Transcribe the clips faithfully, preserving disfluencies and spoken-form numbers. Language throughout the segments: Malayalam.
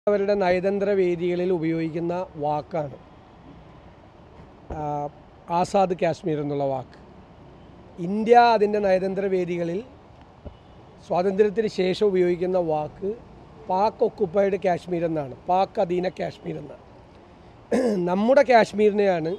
അവരുടെ നയതന്ത്ര വേദികളിൽ ഉപയോഗിക്കുന്ന വാക്കാണ് ആസാദ് കാശ്മീർ എന്നുള്ള വാക്ക്. ഇന്ത്യ അതിൻ്റെ നയതന്ത്ര വേദികളിൽ സ്വാതന്ത്ര്യത്തിന് ശേഷം ഉപയോഗിക്കുന്ന വാക്ക് പാക് ഒക്കുപ്പൈഡ് കാശ്മീർ എന്നാണ്, പാക് അധീന കാശ്മീർ എന്നാണ്. നമ്മുടെ കാശ്മീരിനെയാണ്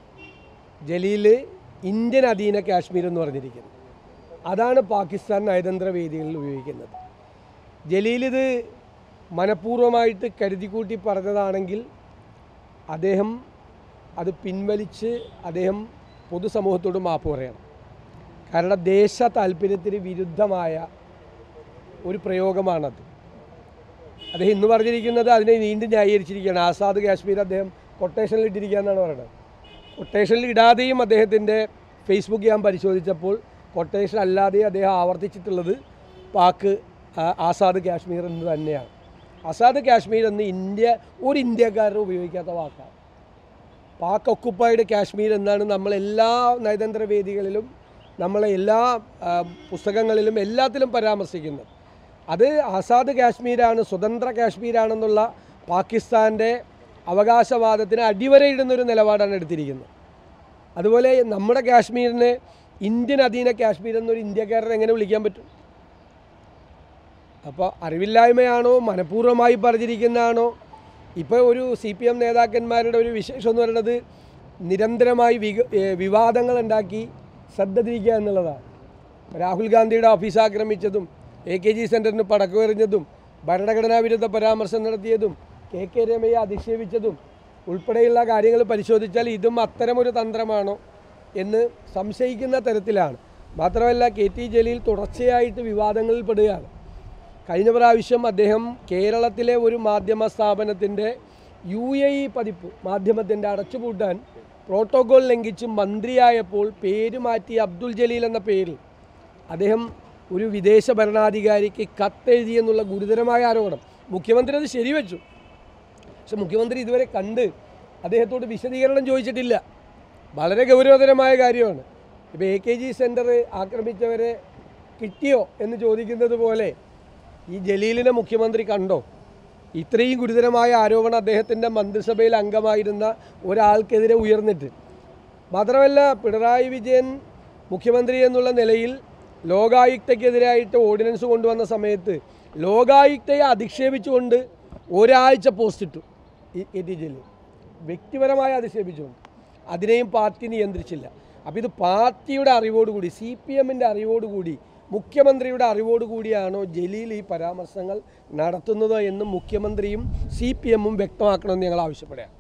ജലീൽ ഇന്ത്യൻ അധീന കാശ്മീർ എന്ന് പറഞ്ഞിരിക്കുന്നത്. അതാണ് പാകിസ്ഥാൻ നയതന്ത്ര വേദികളിൽ ഉപയോഗിക്കുന്നത്. ജലീൽ ഇത് മനഃപൂർവ്വമായിട്ട് കരുതിക്കൂട്ടി പറഞ്ഞതാണെങ്കിൽ അദ്ദേഹം അത് പിൻവലിച്ച് അദ്ദേഹം പൊതുസമൂഹത്തോട് മാപ്പ് പറയണം. കാരണം ദേശ താല്പര്യത്തിന് വിരുദ്ധമായ ഒരു പ്രയോഗമാണത്. അദ്ദേഹം ഇന്ന് പറഞ്ഞിരിക്കുന്നത് അതിനെ വീണ്ടും ന്യായീകരിച്ചിരിക്കുകയാണ്. ആസാദ് കാശ്മീർ അദ്ദേഹം കൊട്ടേഷനിൽ ഇട്ടിരിക്കുക എന്നാണ് പറയുന്നത്. കൊട്ടേഷനിൽ ഇടാതെയും അദ്ദേഹത്തിൻ്റെ ഫേസ്ബുക്ക് ഞാൻ പരിശോധിച്ചപ്പോൾ കൊട്ടേഷൻ അല്ലാതെ അദ്ദേഹം ആവർത്തിച്ചിട്ടുള്ളത് പാക്ക് ആസാദ് കാശ്മീർ എന്ന് തന്നെയാണ്. ആസാദ് കാശ്മീർ എന്ന് ഇന്ത്യ ഒരു ഇന്ത്യക്കാരനും ഉപയോഗിക്കാത്ത വാക്കാണ്. പാക് ഒക്കുപ്പൈഡ് കാശ്മീർ എന്നാണ് നമ്മളെല്ലാ നയതന്ത്ര വേദികളിലും നമ്മളെ എല്ലാ പുസ്തകങ്ങളിലും എല്ലാത്തിലും പരാമർശിക്കുന്നത്. അത് ആസാദ് കാശ്മീരാണ്, സ്വതന്ത്ര കാശ്മീരാണെന്നുള്ള പാകിസ്ഥാൻ്റെ അവകാശവാദത്തിന് അടിവരയിടുന്നൊരു നിലപാടാണ് എടുത്തിരിക്കുന്നത്. അതുപോലെ നമ്മുടെ കാശ്മീരിനെ ഇന്ത്യൻ അധീന കാശ്മീർ എന്നൊരു ഇന്ത്യക്കാരനെ എങ്ങനെ വിളിക്കാൻ പറ്റും? അപ്പോൾ അറിവില്ലായ്മയാണോ മനഃപൂർവ്വമായി പറഞ്ഞിരിക്കുന്നതാണോ? ഇപ്പോൾ ഒരു സി പി എം നേതാക്കന്മാരുടെ ഒരു വിശേഷം എന്ന് പറയുന്നത് നിരന്തരമായി വിവാദങ്ങൾ ഉണ്ടാക്കി ശ്രദ്ധ തിരിക്കുക എന്നുള്ളതാണ്. രാഹുൽ ഗാന്ധിയുടെ ഓഫീസ് ആക്രമിച്ചതും എ കെ ജി സെൻറ്ററിന് പടക്കമെറിഞ്ഞതും ഭരണഘടനാ വിരുദ്ധ പരാമർശം നടത്തിയതും കെ കെ രമയെ അധിക്ഷേപിച്ചതും ഉൾപ്പെടെയുള്ള കാര്യങ്ങൾ പരിശോധിച്ചാൽ ഇതും അത്തരമൊരു തന്ത്രമാണോ എന്ന് സംശയിക്കുന്ന തരത്തിലാണ്. മാത്രമല്ല കെ ടി ജലീൽ തുടർച്ചയായിട്ട് വിവാദങ്ങളിൽ പെടുകയാണ്. കഴിഞ്ഞ പ്രാവശ്യം അദ്ദേഹം കേരളത്തിലെ ഒരു മാധ്യമ സ്ഥാപനത്തിൻ്റെ യു എ ഇ പതിപ്പ് മാധ്യമത്തിൻ്റെ അടച്ചുപൂട്ടാൻ പ്രോട്ടോകോൾ ലംഘിച്ച് മന്ത്രിയായപ്പോൾ പേര് മാറ്റി അബ്ദുൽ ജലീൽ എന്ന പേരിൽ അദ്ദേഹം ഒരു വിദേശ ഭരണാധികാരിക്ക് കത്തെഴുതി എന്നുള്ള ഗുരുതരമായ ആരോപണം. മുഖ്യമന്ത്രി അത് ശരിവെച്ചു. പക്ഷെ മുഖ്യമന്ത്രി ഇതുവരെ കണ്ട് അദ്ദേഹത്തോട് വിശദീകരണം ചോദിച്ചിട്ടില്ല. വളരെ ഗൗരവതരമായ കാര്യമാണ്. ഇപ്പോൾ എ കെ ജി സെൻറ്റർ ആക്രമിച്ചവരെ കിട്ടിയോ എന്ന് ചോദിക്കുന്നത് പോലെ ഈ ജലീലിനെ മുഖ്യമന്ത്രി കണ്ടോ? ഇത്രയും ഗുരുതരമായ ആരോപണം അദ്ദേഹത്തിൻ്റെ മന്ത്രിസഭയിൽ അംഗമായിരുന്ന ഒരാൾക്കെതിരെ ഉയർന്നിട്ട്. മാത്രമല്ല പിണറായി വിജയൻ മുഖ്യമന്ത്രി എന്നുള്ള നിലയിൽ ലോകായുക്തയ്ക്കെതിരായിട്ട് ഓർഡിനൻസ് കൊണ്ടുവന്ന സമയത്ത് ലോകായുക്തയെ അധിക്ഷേപിച്ചുകൊണ്ട് ഒരാഴ്ച പോസ്റ്റിട്ടു എ ടി ജലീൽ, വ്യക്തിപരമായി അധിക്ഷേപിച്ചുകൊണ്ട്. അതിനെയും പാർട്ടി നിയന്ത്രിച്ചില്ല. അപ്പോൾ ഇത് പാർട്ടിയുടെ അറിവോടുകൂടി, സി പി എമ്മിൻ്റെ അറിവോടുകൂടി, മുഖ്യമന്ത്രിയുടെ അറിവോടുകൂടിയാണോ ജലീൽ ഈ പരാമർശങ്ങൾ നടത്തുന്നത് എന്ന് മുഖ്യമന്ത്രിയും സി പി എമ്മും വ്യക്തമാക്കണമെന്ന് ഞങ്ങൾ ആവശ്യപ്പെടുകയാണ്.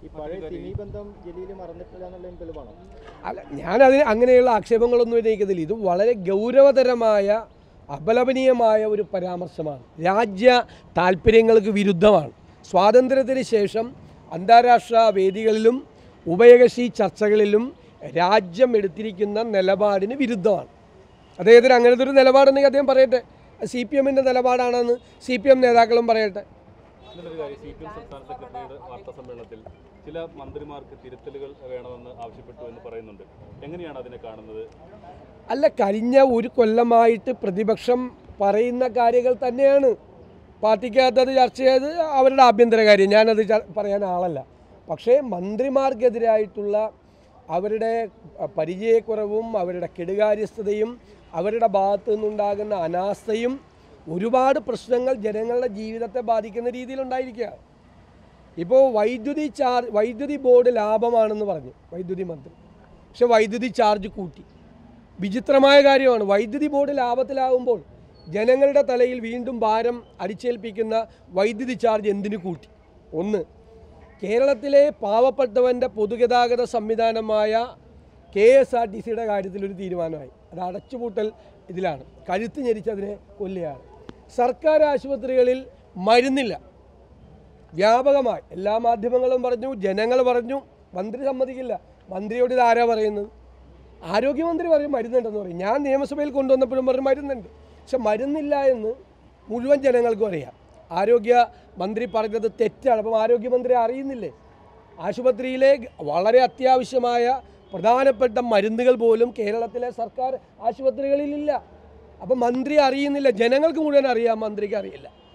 അല്ല, ഞാനതിന് അങ്ങനെയുള്ള ആക്ഷേപങ്ങളൊന്നും ഉന്നയിക്കുന്നില്ല. ഇത് വളരെ ഗൗരവതരമായ അപലപനീയമായ ഒരു പരാമർശമാണ്. രാജ്യ താല്പര്യങ്ങൾക്ക് വിരുദ്ധമാണ്. സ്വാതന്ത്ര്യത്തിന് ശേഷം അന്താരാഷ്ട്ര വേദികളിലും ഉഭയകക്ഷി ചർച്ചകളിലും രാജ്യം എടുത്തിരിക്കുന്ന നിലപാടിന് വിരുദ്ധമാണ്. അദ്ദേഹത്തിന് അങ്ങനത്തെ ഒരു നിലപാടുണ്ടെങ്കിൽ അദ്ദേഹം പറയട്ടെ. സി പി എമ്മിൻ്റെ നിലപാടാണെന്ന് സി പി എം നേതാക്കളും പറയട്ടെ. സി പി എം സംസ്ഥാന സെക്രട്ടറിയുടെ വാർത്താ സമ്മേളനത്തിൽ ചില മന്ത്രിമാർക്ക് തിരുത്തലുകൾ വേണമെന്ന് ആവശ്യപ്പെട്ടു എന്ന് പറയുന്നുണ്ട്. എങ്ങനെയാണ് അതിനെ കാണുന്നത്? അല്ല, കഴിഞ്ഞ ഒരു കൊല്ലമായിട്ട് പ്രതിപക്ഷം പറയുന്ന കാര്യങ്ങൾ തന്നെയാണ്. പാർട്ടിക്കകത്ത് അത് ചർച്ച ചെയ്ത് അവരുടെ ആഭ്യന്തര കാര്യം, ഞാനത് പറയാൻ ആളല്ല. പക്ഷേ മന്ത്രിമാർക്കെതിരായിട്ടുള്ള അവരുടെ പരിചയക്കുറവും അവരുടെ കെടുകാര്യസ്ഥതയും അവരുടെ ഭാഗത്തു നിന്നുണ്ടാകുന്ന അനാസ്ഥയും ഒരുപാട് പ്രശ്നങ്ങൾ ജനങ്ങളുടെ ജീവിതത്തെ ബാധിക്കുന്ന രീതിയിലുണ്ടായിരിക്കുക. ഇപ്പോൾ വൈദ്യുതി ചാർജ് വൈദ്യുതി ബോർഡ് ലാഭമാണെന്ന് പറഞ്ഞു വൈദ്യുതി മന്ത്രി, പക്ഷെ വൈദ്യുതി ചാർജ് കൂട്ടി. വിചിത്രമായ കാര്യമാണ്. വൈദ്യുതി ബോർഡ് ലാഭത്തിലാകുമ്പോൾ ജനങ്ങളുടെ തലയിൽ വീണ്ടും ഭാരം അടിച്ചേൽപ്പിക്കുന്ന വൈദ്യുതി ചാർജ് എന്തിനു കൂട്ടി? ഒന്ന്, കേരളത്തിലെ പാവപ്പെട്ടവൻ്റെ പൊതുഗതാഗത സംവിധാനമായ കെ എസ് ആർ ടി സിയുടെ കാര്യത്തിലൊരു തീരുമാനമായി. അത് അടച്ചുപൂട്ടൽ ഇതിലാണ്. കഴുത്ത് ഞെരിച്ചതിനെ കൊല്ലുകയാണ്. സർക്കാർ ആശുപത്രികളിൽ മരുന്നില്ല. വ്യാപകമായി എല്ലാ മാധ്യമങ്ങളും പറഞ്ഞു, ജനങ്ങൾ പറഞ്ഞു, മന്ത്രി സമ്മതിക്കില്ല. മന്ത്രിയോട് ഇത് ആരാ പറയുന്നത്? ആരോഗ്യമന്ത്രി പറയും മരുന്നുണ്ടെന്ന് പറയും. ഞാൻ നിയമസഭയിൽ കൊണ്ടുവന്നപ്പോഴും പറഞ്ഞു മരുന്നുണ്ട്. പക്ഷെ മരുന്നില്ല എന്ന് മുഴുവൻ ജനങ്ങൾക്കും അറിയാം. ആരോഗ്യ മന്ത്രി പറഞ്ഞത് തെറ്റാണ്. അപ്പം ആരോഗ്യമന്ത്രി അറിയുന്നില്ലേ? ആശുപത്രിയിലെ വളരെ അത്യാവശ്യമായ പ്രധാനപ്പെട്ട മരുന്നുകൾ പോലും കേരളത്തിലെ സർക്കാർ ആശുപത്രികളിലില്ല. അപ്പം മന്ത്രി അറിയുന്നില്ല. ജനങ്ങൾക്ക് മുഴുവൻ അറിയാം, മന്ത്രിക്ക് അറിയില്ല.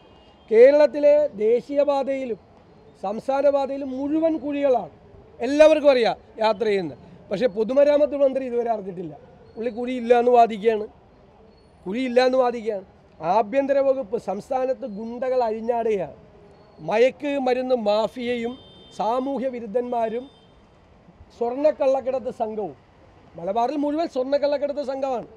കേരളത്തിലെ ദേശീയപാതയിലും സംസ്ഥാന പാതയിലും മുഴുവൻ കുഴികളാണ്, എല്ലാവർക്കും അറിയാം യാത്ര ചെയ്യുന്നത്. പക്ഷേ പൊതുമരാമത്ത് മന്ത്രി ഇതുവരെ അറിഞ്ഞിട്ടില്ല. പുള്ളി കുഴിയില്ല എന്ന് വാദിക്കുകയാണ്, കുഴിയില്ല എന്ന് വാദിക്കുകയാണ്. ആഭ്യന്തര വകുപ്പ് സംസ്ഥാനത്ത് ഗുണ്ടകൾ അഴിഞ്ഞാടുകയാണ്. മയക്ക് മരുന്ന് മാഫിയയും സാമൂഹ്യ വിരുദ്ധന്മാരും സ്വർണ്ണക്കള്ളക്കടത്ത് സംഘവും, മലബാറിൽ മുഴുവൻ സ്വർണ്ണക്കള്ളക്കടത്ത് സംഘമാണ്.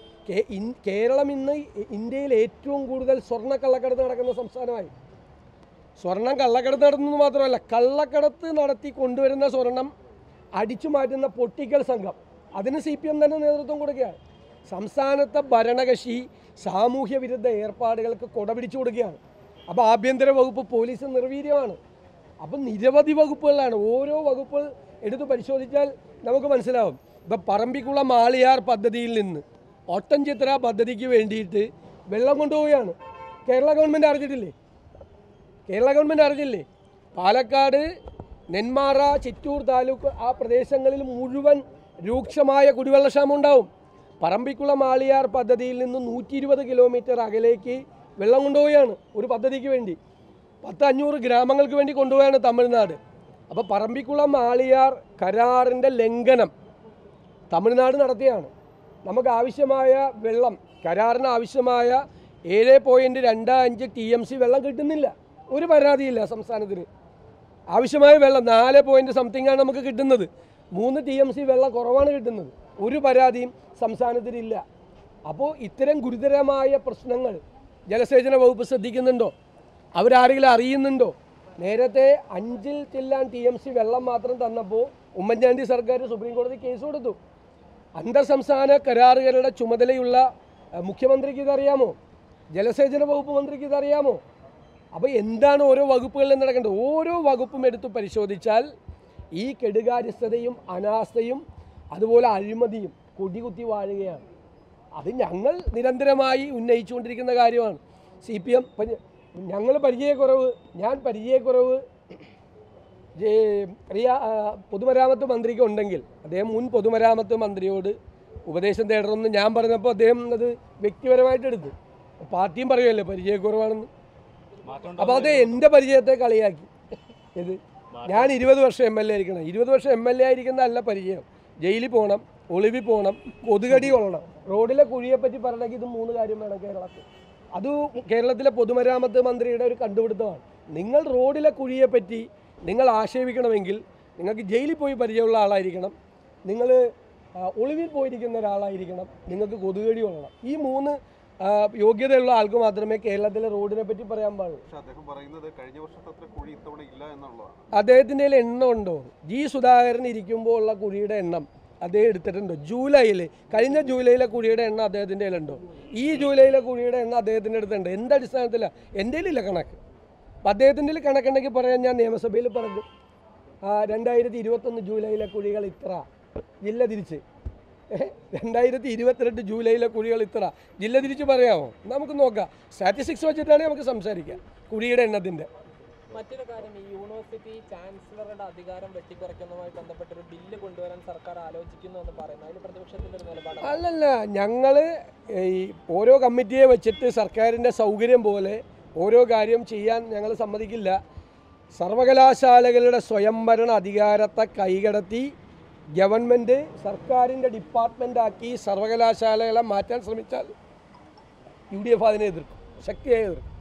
കേരളം ഇന്ന് ഇന്ത്യയിൽ ഏറ്റവും കൂടുതൽ സ്വർണ്ണക്കള്ളക്കടത്ത് നടക്കുന്ന സംസ്ഥാനമായി. സ്വർണം കള്ളക്കടത്ത് നടത്തുന്നത് മാത്രമല്ല, കള്ളക്കടത്ത് നടത്തി കൊണ്ടുവരുന്ന സ്വർണം അടിച്ചു മാറ്റുന്ന പൊട്ടിക്കൽ സംഘം, അതിന് സി പി എം തന്നെ നേതൃത്വം കൊടുക്കുകയാണ്. സംസ്ഥാനത്തെ ഭരണകക്ഷി സാമൂഹ്യ വിരുദ്ധ ഏർപ്പാടുകൾക്ക് കൊടപിടിച്ചു കൊടുക്കുകയാണ്. അപ്പോൾ ആഭ്യന്തര വകുപ്പ് പോലീസ് നിർവീര്യമാണ്. അപ്പം നിരവധി വകുപ്പുകളാണ്. ഓരോ വകുപ്പ് എടുത്ത് പരിശോധിച്ചാൽ നമുക്ക് മനസ്സിലാവും. ഇപ്പം പറമ്പിക്കുളം ആളിയാർ പദ്ധതിയിൽ നിന്ന് ഒട്ടൻചിത്ര പദ്ധതിക്ക് വേണ്ടിയിട്ട് വെള്ളം കൊണ്ടുപോവുകയാണ്. കേരള ഗവൺമെൻറ് അറിഞ്ഞിട്ടില്ലേ? കേരള ഗവൺമെൻറ് അറിഞ്ഞില്ലേ? പാലക്കാട്, നെന്മാറ, ചിറ്റൂർ താലൂക്ക് ആ പ്രദേശങ്ങളിൽ മുഴുവൻ രൂക്ഷമായ കുടിവെള്ളക്ഷാമം ഉണ്ടാവും. പറമ്പിക്കുളം ആളിയാർ പദ്ധതിയിൽ നിന്ന് നൂറ്റി ഇരുപത് കിലോമീറ്റർ അകലേക്ക് വെള്ളം കൊണ്ടുപോവുകയാണ് ഒരു പദ്ധതിക്ക് വേണ്ടി. പത്ത് അഞ്ഞൂറ് ഗ്രാമങ്ങൾക്ക് വേണ്ടി കൊണ്ടുപോവുകയാണ് തമിഴ്നാട്. അപ്പോൾ പറമ്പിക്കുളം ആളിയാർ കരാറിൻ്റെ ലംഘനം തമിഴ്നാട് നടത്തിയാണ്. നമുക്ക് ആവശ്യമായ വെള്ളം, കരാറിന് ആവശ്യമായ ഏഴ് പോയിൻറ്റ് രണ്ട് അഞ്ച് ടി എം സി വെള്ളം കിട്ടുന്നില്ല. ഒരു പരാതിയില്ല സംസ്ഥാനത്തിന്. ആവശ്യമായ വെള്ളം നാല് പോയിൻറ്റ് സംതിങ്ങാണ് നമുക്ക് കിട്ടുന്നത്. മൂന്ന് ടി എം സി വെള്ളം കുറവാണ് കിട്ടുന്നത്. ഒരു പരാതിയും സംസ്ഥാനത്തിനില്ല. അപ്പോൾ ഇത്തരം ഗുരുതരമായ പ്രശ്നങ്ങൾ ജലസേചന വകുപ്പ് ശ്രദ്ധിക്കുന്നുണ്ടോ? അവരാരെങ്കിലും അറിയുന്നുണ്ടോ? നേരത്തെ അഞ്ചിൽ ചെല്ലാൻ ടി എം സി വെള്ളം മാത്രം തന്നപ്പോൾ ഉമ്മൻചാണ്ടി സർക്കാർ സുപ്രീം കോടതി കേസ് കൊടുത്തു. അന്തർ സംസ്ഥാന കരാറുകാരുടെ ചുമതലയുള്ള മുഖ്യമന്ത്രിക്ക് ഇതറിയാമോ? ജലസേചന വകുപ്പ് മന്ത്രിക്ക് ഇതറിയാമോ? അപ്പോൾ എന്താണ് ഓരോ വകുപ്പുകളിൽ നടക്കേണ്ടത്? ഓരോ വകുപ്പും എടുത്ത് പരിശോധിച്ചാൽ ഈ കെടുകാര്യസ്ഥതയും അനാസ്ഥയും അതുപോലെ അഴിമതിയും കൊടികുത്തി വാഴുകയാണ്. അത് ഞങ്ങൾ നിരന്തരമായി ഉന്നയിച്ചുകൊണ്ടിരിക്കുന്ന കാര്യമാണ്. സി പി എം ഞങ്ങൾ പരിചയക്കുറവ്, ഞാൻ പരിചയക്കുറവ് റിയ പൊതുമരാമത്ത് മന്ത്രിക്ക് ഉണ്ടെങ്കിൽ അദ്ദേഹം മുൻ പൊതുമരാമത്ത് മന്ത്രിയോട് ഉപദേശം തേടണമെന്ന് ഞാൻ പറഞ്ഞപ്പോൾ അദ്ദേഹം അത് വ്യക്തിപരമായിട്ട് എടുത്തു. പാർട്ടിയും പറയുമല്ലേ പരിചയക്കുറവാണെന്ന്. അപ്പോൾ അത് എൻ്റെ പരിചയത്തെ കളിയാക്കി. ഇത് ഞാൻ ഇരുപത് വർഷം എം എൽ എ ആയിരിക്കണം. ഇരുപത് വർഷം എം എൽ എ ആയിരിക്കുന്ന അല്ല പരിചയം. ജയിലിൽ പോകണം, ഒളിവിൽ പോകണം, കൊതുകടി കൊള്ളണം. റോഡിലെ കുഴിയെപ്പറ്റി പറയണമെങ്കിൽ ഇത് മൂന്ന് കാര്യം വേണം കേരളത്തിൽ. അത് കേരളത്തിലെ പൊതുമരാമത്ത് മന്ത്രിയുടെ ഒരു കണ്ടുപിടുത്തമാണ്. നിങ്ങൾ റോഡിലെ കുഴിയെപ്പറ്റി നിങ്ങൾ ആക്ഷേപിക്കണമെങ്കിൽ നിങ്ങൾക്ക് ജയിലിൽ പോയി പരിചയമുള്ള ആളായിരിക്കണം, നിങ്ങൾ ഒളിവിൽ പോയിരിക്കുന്ന ഒരാളായിരിക്കണം, നിങ്ങൾക്ക് കൊതുകടി കൊള്ളണം. ഈ മൂന്ന് യോഗ്യതയുള്ള ആൾക്ക് മാത്രമേ കേരളത്തിലെ റോഡിനെ പറ്റി പറയാൻ പാടുള്ളൂ. അദ്ദേഹത്തിൻ്റെ കയ്യിൽ എണ്ണം ഉണ്ടോ? ജി സുധാകരൻ ഇരിക്കുമ്പോൾ ഉള്ള കുഴിയുടെ എണ്ണം അദ്ദേഹം എടുത്തിട്ടുണ്ടോ? ജൂലൈയിൽ, കഴിഞ്ഞ ജൂലൈയിലെ കുഴിയുടെ എണ്ണം അദ്ദേഹത്തിൻ്റെ കയ്യിലുണ്ടോ? ഈ ജൂലൈയിലെ കുഴിയുടെ എണ്ണം അദ്ദേഹത്തിൻ്റെ അടുത്തുണ്ട്. എന്തടിസ്ഥാനത്തിലാണ്? എൻ്റെ കയ്യിലില്ല കണക്ക്. അപ്പം അദ്ദേഹത്തിൻ്റെ കണക്കുണ്ടെങ്കിൽ പറയാൻ ഞാൻ നിയമസഭയിൽ പറഞ്ഞു. രണ്ടായിരത്തി ഇരുപത്തൊന്ന് ജൂലൈയിലെ കുഴികൾ ഇത്ര, ജില്ല തിരിച്ച്. രണ്ടായിരത്തി ഇരുപത്തിരണ്ട് ജൂലൈയിലെ കുഴികൾ ഇത്ര, ജില്ല തിരിച്ച് പറയാമോ? നമുക്ക് നോക്കാം. സ്റ്റാറ്റിസ്റ്റിക്സ് വെച്ചിട്ടാണെങ്കിൽ നമുക്ക് സംസാരിക്കാം കുഴിയുടെ എണ്ണത്തിൻ്റെ. മറ്റൊരു കാര്യം, ഈ യൂണിവേഴ്സിറ്റി ചാൻസലറുടെ അധികാരം വെട്ടിക്കുറയ്ക്കുന്നതുമായി ബന്ധപ്പെട്ടൊരു ബില്ല് കൊണ്ടുവരാൻ സർക്കാർ ആലോചിക്കുന്നു എന്ന് പറയുന്നത് അതിൽ പ്രതിപക്ഷത്തിൻ്റെ ഒരു നിലപാട്? അല്ലല്ല, ഞങ്ങൾ ഈ ഓരോ കമ്മിറ്റിയെ വെച്ചിട്ട് സർക്കാരിൻ്റെ സൗകര്യം പോലെ ഓരോ കാര്യം ചെയ്യാൻ ഞങ്ങൾ സമ്മതിക്കില്ല. സർവകലാശാലകളുടെ സ്വയംഭരണ അധികാരത്തെ കൈകടത്തി ഗവൺമെൻറ് സർക്കാരിൻ്റെ ഡിപ്പാർട്ട്മെൻറ്റാക്കി സർവകലാശാലകളെ മാറ്റാൻ ശ്രമിച്ചാൽ യു ഡി എഫ് അതിനെ എതിർക്കും, ശക്തിയായി എതിർക്കും.